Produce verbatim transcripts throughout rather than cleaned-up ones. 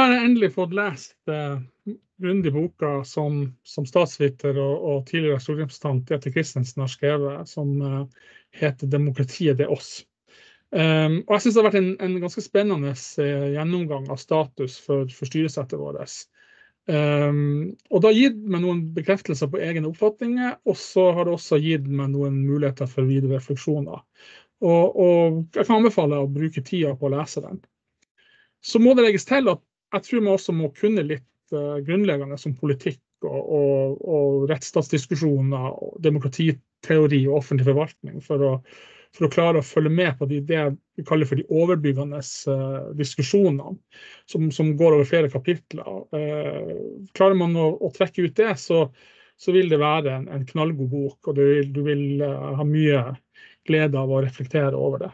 har jeg endelig fått lest eh, grundig boka som, som statsviter og, og tidligere stortingsrepresentant Jette Christensen har skrevet, som eh, heter «Demokratiet, det er oss». Um, og jeg synes det har vært en, en ganske spennende eh, gjennomgang av status for, for styresettet vårt. Um, og det har gitt meg noen bekreftelser på egne oppfatninger, og så har det også gitt meg noen muligheter for videre refleksjoner. Og, og jeg kan anbefale å bruke tida på å lese den. Så må det legges til at jeg tror man også må kunne litt uh, grunnleggende som politikk og, og, og rettsstatsdiskusjoner, og demokratiteori og offentlig forvaltning for å, for å klare å følge med på de, det vi kaller for de overbyggende uh, diskusjonene som, som går over flere kapitler. Uh, klarer man å, å trekke ut det, så, så vil det være en, en knallgod bok, og du vil, du vil uh, ha mye glede av å reflektere over det.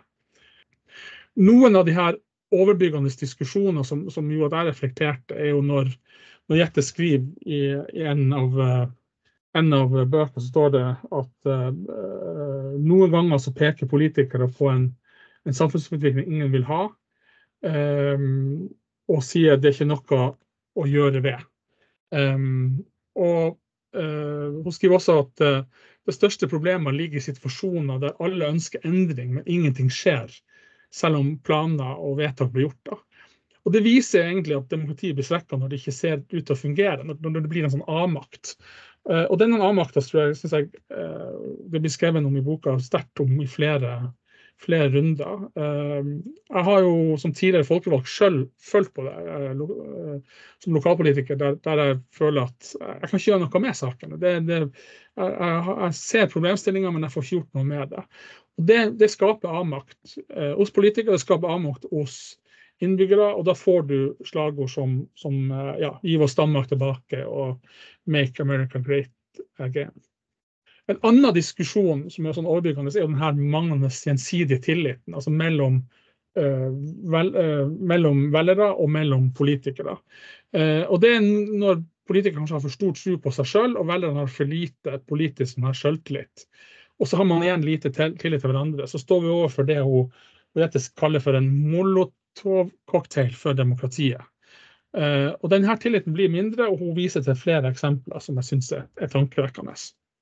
Noen av de her overbyggende diskusjoner som, som jo at jeg reflekterte, er jo når, når Jette skriver i, i en, av, en av bøkene, så står det at uh, noen ganger så peker politikere på en, en samfunnsutvikling ingen vil ha, um, og sier at det ikke er noe å gjøre ved. Um, og uh, hun skriver også at uh, det største problemet ligger i situasjoner der alle ønsker endring, men ingenting skjer, selv om planer og vedtak blir gjort. Da. Og det viser egentlig at demokratiet blir svekket når det ikke ser ut til å fungere, når det blir en sånn A-makt. Uh, og denne A-makten tror jeg, synes jeg uh, det blir skrevet om i boka sterkt om i flere, flere runder. Uh, jeg har jo som tidligere folkevalgt selv følt på det uh, lo, uh, som lokalpolitiker, der, der jeg føler at jeg kan ikke gjøre noe med saken. Det, det, jeg, jeg, jeg ser problemstillinger, men jeg får ikke gjort noe med det. Og det, det skaper A-makt eh, hos politikere, det skaper A-makt hos innbyggere, og da får du slagord som, som eh, ja, gi oss Danmark tilbake og make America great again. En annen diskusjon som er sånn overbyggende er jo den her manglende gjensidige tilliten, altså mellom, eh, vel, eh, mellom velgere og mellom politikere. Eh, og det er når politikere kanskje har for stor tro på seg selv, og velgerne har for lite politisk som har selvtillit. Og så har man igjen lite tillit til hverandre, så står vi overfor det hun, hun kaller for en molotov-cocktail for demokratiet. Uh, og denne tilliten blir mindre, og hun viser til flere eksempler som jeg synes er, er tankevekkende.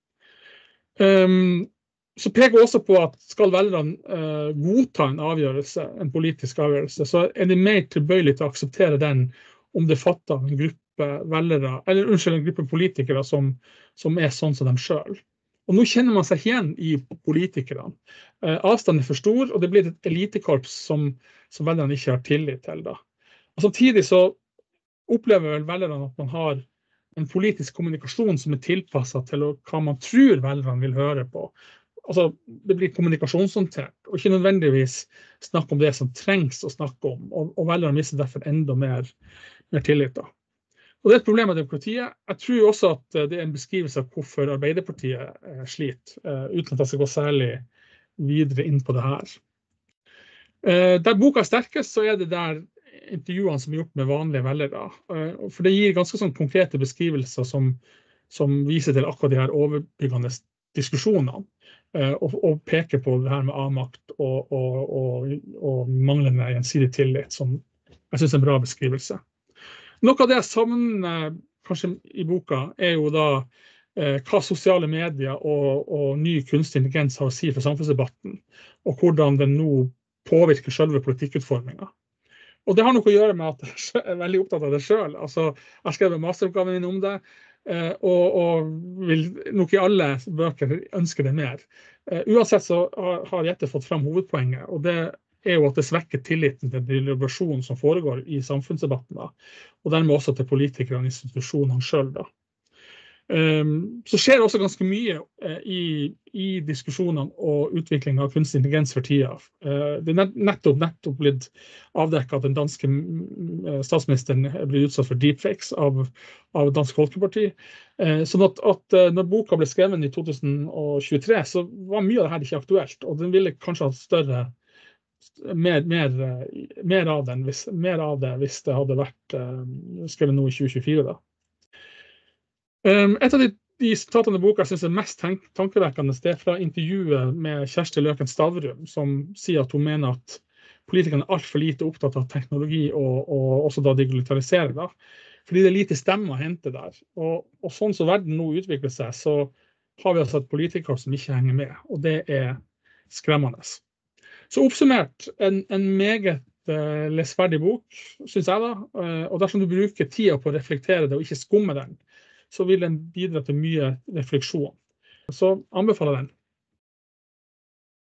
Um, så peker hun også på at skal velgerne uh, godta en avgjørelse, en politisk avgjørelse, så er de mer tilbøyelig til å akseptere den om det fatter av en gruppe velgere, eller unnskyld, en gruppe politikere som, som er sånn som dem selv. Og nå kjenner man seg igjen i politikerne. Eh, avstanden er for stor, og det blir et elitekorps som, som velgerne ikke har tillit til. Da. Og samtidig så opplever vel velgerne at man har en politisk kommunikasjon som er tilpasset til hva man tror velgerne vil høre på. Altså, det blir kommunikasjonshåndtert, og ikke nødvendigvis snakke om det som trengs å snakke om, og, og velgerne mister derfor enda mer, mer tillit. Da. Og det er et problem med demokratiet. Jeg tror også at det er en beskrivelse av hvorfor Arbeiderpartiet eh, sliter, eh, uten at jeg skal gå særlig videre inn på det her. Eh, der boka er sterkest, så er det der intervjuene som er gjort med vanlige velgere. Eh, for det gir ganske sånn konkrete beskrivelser som, som viser til akkurat de her overbyggende diskusjonene, eh, og, og peker på det her med A-makt og, og, og, og manglende gjensidig tillit, som jeg synes er en bra beskrivelse. Noe av det jeg savner kanskje i boka er jo da eh, hva sosiale medier og, og ny kunstig intelligens har å si for samfunnsdebatten, og hvordan den nå påvirker selve politikkutformingen. Og det har noe å gjøre med at jeg er veldig opptatt av det selv. Altså, jeg har skrevet masteroppgaven min om det, eh, og, og vil nok i alle bøker ønske det mer. Eh, uansett så har, har Jette fått frem hovedpoenget, og det er jo at det svekker tilliten til deliberasjon som foregår i samfunnsdebatten, da, og dermed også til politikere og institusjonene selv. Da. Um, så skjer det også ganske mye uh, i, i diskusjonene og utviklingen av kunstig intelligens for tida. Uh, det er nettopp, nettopp blitt avdekket at den danske uh, statsministeren blir utsatt for deepfakes av, av Dansk Folkeparti. Uh, sånn at, at uh, når boka ble skrevet i to tusen og tjuetre, så var mye av det her ikke aktuelt, og den ville kanskje hatt større Mer, mer, mer, av den, hvis, mer av det hvis det hadde vært uh, skrevet nå i tjue tjuefire. Da. Um, et av de, de sitatene i boka jeg synes er mest tank, tankevekkende, det er fra intervjuet med Kjersti Løken Stavrum, som sier at hun mener at politikerne er alt for lite opptatt av teknologi og, og også da digitalisere da. Fordi det er lite stemme å hente der. Og, og sånn som verden nå utvikler seg, så har vi altså et politikere som ikke henger med, og det er skremmende. Så oppsummert, en, en meget uh, lesverdig bok, synes jeg da, uh, og dersom du bruker tida på å reflektere det og ikke skumme den, så vil den bidra til mye refleksjon. Så anbefaler den.